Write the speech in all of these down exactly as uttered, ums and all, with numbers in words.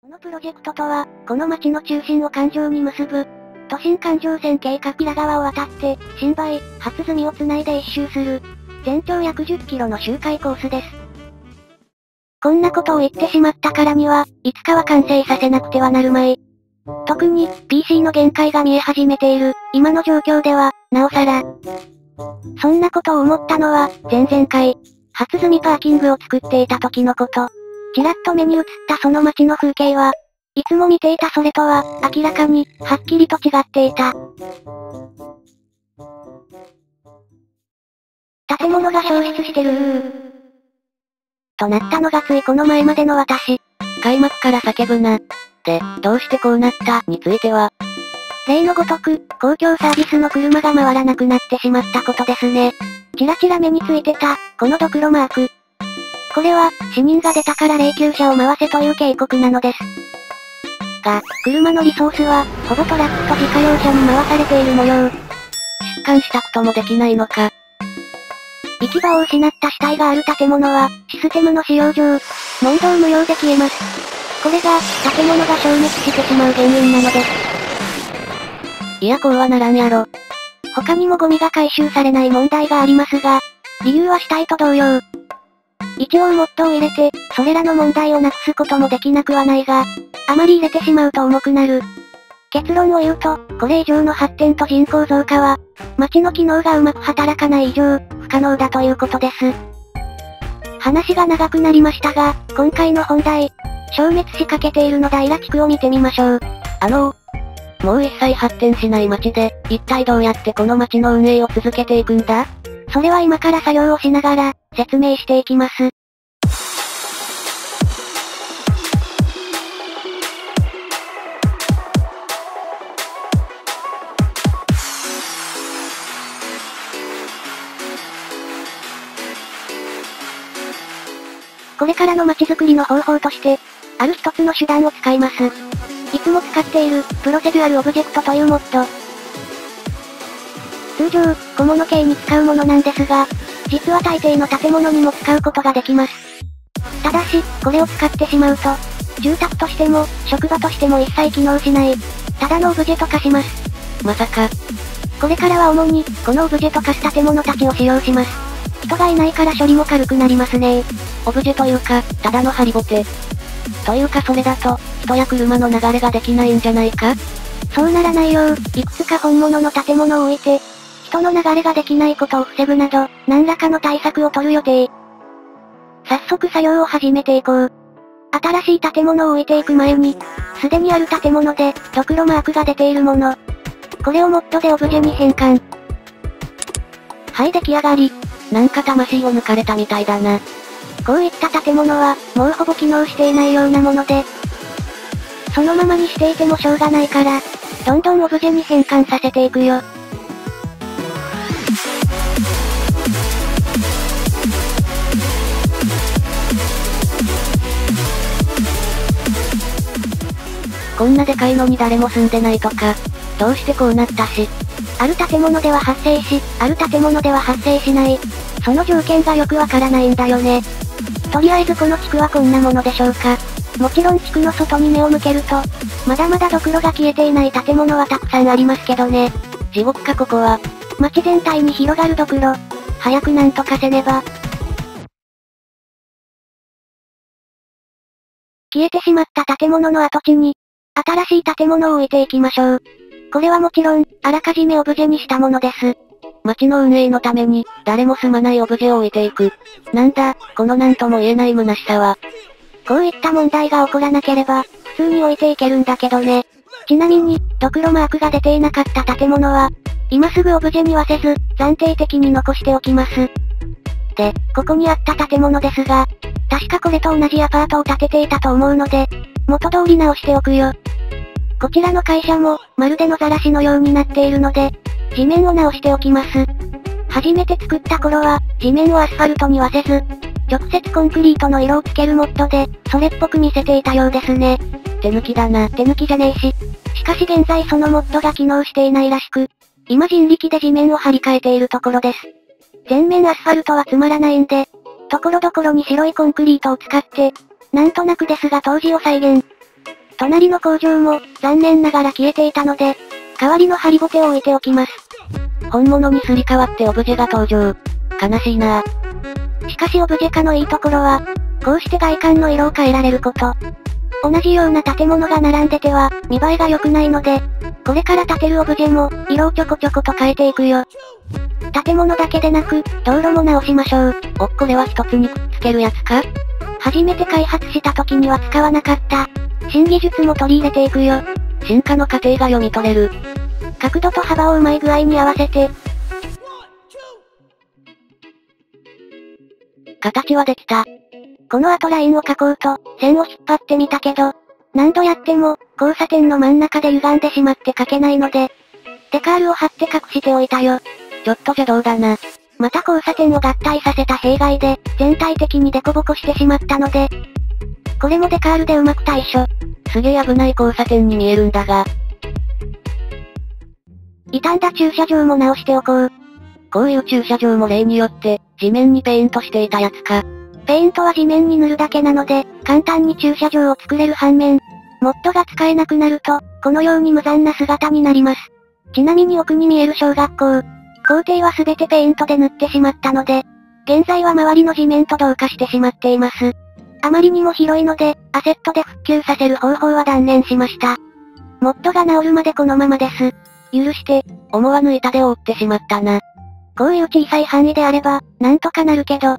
このプロジェクトとは、この町の中心を環状に結ぶ、都心環状線計画裏側を渡って、新梅、初住をつないで一周する、全長約じゅっキロの周回コースです。こんなことを言ってしまったからには、いつかは完成させなくてはなるまい。特に、ピーシー の限界が見え始めている、今の状況では、なおさら。そんなことを思ったのは、前々回、初住パーキングを作っていた時のこと。ちらっと目に映ったその街の風景は、いつも見ていたそれとは、明らかに、はっきりと違っていた。建物が消失してるー。となったのがついこの前までの私。 開幕から叫ぶな。で、どうしてこうなったについては、 例のごとく、公共サービスの車が回らなくなってしまったことですね。ちらちら目についてた、このドクロマーク。これは、死人が出たから霊柩車を回せという警告なのです。が、車のリソースは、ほぼトラックと自家用車に回されている模様。 出棺したこともできないのか。 行き場を失った死体がある建物は、システムの使用上、問答無用で消えます。これが、建物が消滅してしまう原因なのです。 いやこうはならんやろ。 他にもゴミが回収されない問題がありますが、理由は死体と同様。一応モッドを入れて、それらの問題をなくすこともできなくはないが、あまり入れてしまうと重くなる。結論を言うと、これ以上の発展と人口増加は、街の機能がうまく働かない以上、不可能だということです。話が長くなりましたが、今回の本題、消滅しかけている野平地区を見てみましょう。 あのー、もう一切発展しない街で、一体どうやってこの街の運営を続けていくんだ？ それは今から作業をしながら、説明していきます。これからの街づくりの方法として、ある一つの手段を使います。いつも使っている、プロセデュアルオブジェクトというモッド。通常、小物系に使うものなんですが、実は大抵の建物にも使うことができます。ただし、これを使ってしまうと、住宅としても、職場としても一切機能しない、ただのオブジェと化します。 まさか。 これからは主に、このオブジェと化した建物たちを使用します。人がいないから処理も軽くなりますね。 オブジェというか、ただのハリボテ。というかそれだと、人や車の流れができないんじゃないか？ そうならないよう、いくつか本物の建物を置いて、人の流れができないことを防ぐなど、何らかの対策を取る予定。早速作業を始めていこう。新しい建物を置いていく前に、すでにある建物で、ドクロマークが出ているもの。これをモッドでオブジェに変換。はい、出来上がり。 なんか魂を抜かれたみたいだな。 こういった建物は、もうほぼ機能していないようなもので、そのままにしていてもしょうがないから、どんどんオブジェに変換させていくよ。 こんなでかいのに誰も住んでないとか、どうしてこうなったし。 ある建物では発生し、ある建物では発生しない。その条件がよくわからないんだよね。とりあえずこの地区はこんなものでしょうか。もちろん地区の外に目を向けると、まだまだドクロが消えていない建物はたくさんありますけどね。 地獄かここは。 街全体に広がるドクロ。早くなんとかせねば。消えてしまった建物の跡地に、新しい建物を置いていきましょう。これはもちろん、あらかじめオブジェにしたものです。 街の運営のために、誰も住まないオブジェを置いていく。なんだ、このなんとも言えない虚しさは。 こういった問題が起こらなければ、普通に置いていけるんだけどね。ちなみに、ドクロマークが出ていなかった建物は、今すぐオブジェにはせず、暫定的に残しておきます。で、ここにあった建物ですが、確かこれと同じアパートを建てていたと思うので、元通り直しておくよ。こちらの会社も、まるで野ざらしのようになっているので、地面を直しておきます。初めて作った頃は、地面をアスファルトにはせず、直接コンクリートの色をつけるモッドで、それっぽく見せていたようですね。 手抜きだな。 手抜きじゃねえし。しかし現在そのモッドが機能していないらしく、今人力で地面を張り替えているところです。全面アスファルトはつまらないんで、ところどころに白いコンクリートを使って、なんとなくですが当時を再現。 隣の工場も、残念ながら消えていたので、代わりのハリボテを置いておきます。 本物にすり替わってオブジェが登場。悲しいなぁ。しかしオブジェ化のいいところは、こうして外観の色を変えられること。同じような建物が並んでては、見栄えが良くないので、これから建てるオブジェも、色をちょこちょこと変えていくよ。建物だけでなく、道路も直しましょう。 お、これは一つにくっつけるやつか？ 初めて開発した時には使わなかった、新技術も取り入れていくよ。 進化の過程が読み取れる。 角度と幅をうまい具合に合わせて。 形はできた。 この後ラインを描こうと、線を引っ張ってみたけど、何度やっても、交差点の真ん中で歪んでしまって描けないので、デカールを貼って隠しておいたよ。 ちょっと邪道だな。 また交差点を合体させた弊害で、全体的にデコボコしてしまったので、これもデカールでうまく対処。 すげえ危ない交差点に見えるんだが。 傷んだ駐車場も直しておこう。 こういう駐車場も例によって、地面にペイントしていたやつか。 ペイントは地面に塗るだけなので、簡単に駐車場を作れる反面、モッドが使えなくなると、このように無残な姿になります。ちなみに奥に見える小学校、校庭はすべてペイントで塗ってしまったので、現在は周りの地面と同化してしまっています。あまりにも広いので、アセットで復旧させる方法は断念しました。モッドが治るまでこのままです。許して、 思わぬ痛手を負ってしまったな。 こういう小さい範囲であれば、なんとかなるけど。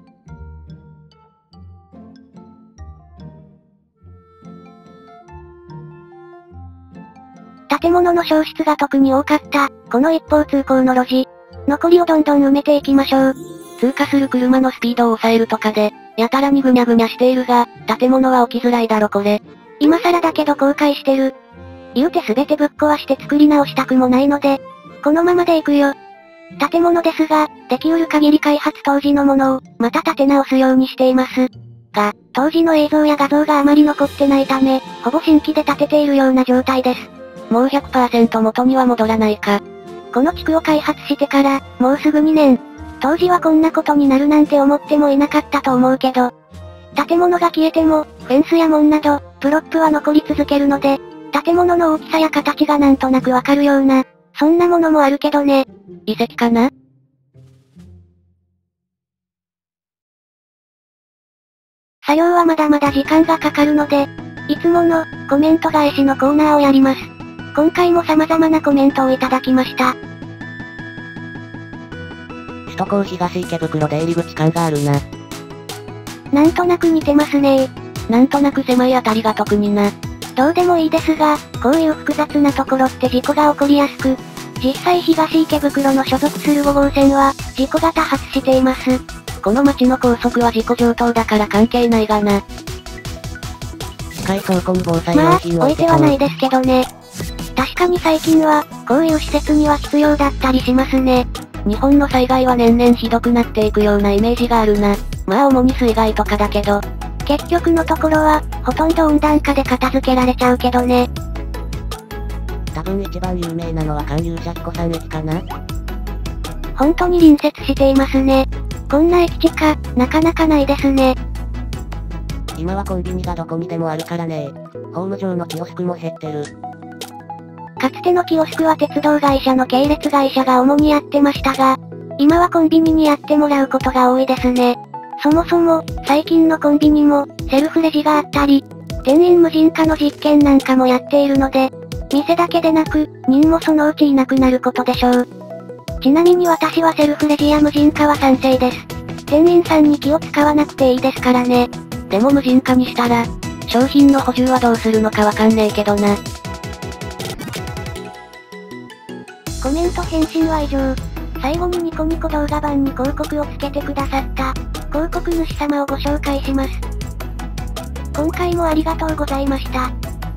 建物の消失が特に多かった、この一方通行の路地。残りをどんどん埋めていきましょう。 通過する車のスピードを抑えるとかで、やたらにぐにゃぐにゃしているが、建物は起きづらいだろこれ。 今更だけど後悔してる。言うてすべてぶっ壊して作り直したくもないので、このままでいくよ。建物ですが、できうる限り開発当時のものを、また建て直すようにしています。が、当時の映像や画像があまり残ってないため、ほぼ新規で建てているような状態です。 もう ひゃくパーセント 元には戻らないか。 この地区を開発してから、もうすぐにねん。当時はこんなことになるなんて思ってもいなかったと思うけど。建物が消えても、フェンスや門など、プロップは残り続けるので、建物の大きさや形がなんとなくわかるような、そんなものもあるけどね。 遺跡かな？ 作業はまだまだ時間がかかるので、いつもの、コメント返しのコーナーをやります。今回も様々なコメントをいただきました。 首都高東池袋出入り口感があるな。 なんとなく似てますねー。なんとなく狭いあたりが特にな。 どうでもいいですが、こういう複雑なところって事故が起こりやすく、実際東池袋の所属するご号線は、事故が多発しています。 この街の高速は事故上等だから関係ないがな。機械倉庫に防災用品を置いてはないですけどね。確かに最近は、こういう施設には必要だったりしますね。 日本の災害は年々ひどくなっていくようなイメージがあるな。まあ主に水害とかだけど。 結局のところは、ほとんど温暖化で片付けられちゃうけどね。 多分一番有名なのは環遊車彦山駅かな。 本当に隣接していますね。こんな駅地下、なかなかないですね。 今はコンビニがどこにでもあるからね。ホーム上のキオスクも減ってる。 かつてのキオスクは鉄道会社の系列会社が主にやってましたが、今はコンビニにやってもらうことが多いですね。そもそも、最近のコンビニも、セルフレジがあったり、店員無人化の実験なんかもやっているので、店だけでなく、人もそのうちいなくなることでしょう。ちなみに私はセルフレジや無人化は賛成です。店員さんに気を使わなくていいですからね。 でも無人化にしたら、商品の補充はどうするのかわかんねえけどな。 コメント返信は以上。最後にニコニコ動画版に広告をつけてくださった、広告主様をご紹介します。今回もありがとうございました。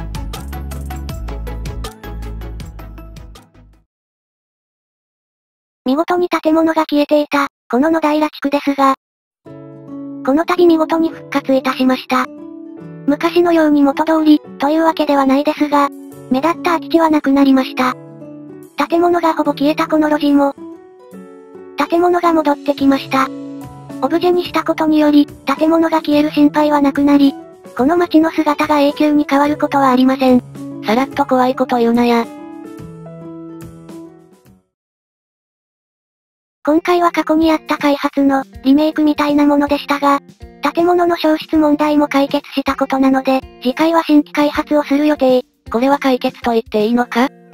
見事に建物が消えていた、この野平地区ですが、この度見事に復活いたしました。昔のように元通り、というわけではないですが、目立った空き地はなくなりました。建物がほぼ消えたこの路地も、建物が戻ってきました。オブジェにしたことにより、建物が消える心配はなくなり、 この街の姿が永久に変わることはありません。 さらっと怖いこと言うなや。 今回は過去にあった開発のリメイクみたいなものでしたが、建物の消失問題も解決したことなので、次回は新規開発をする予定。 これは解決と言っていいのか？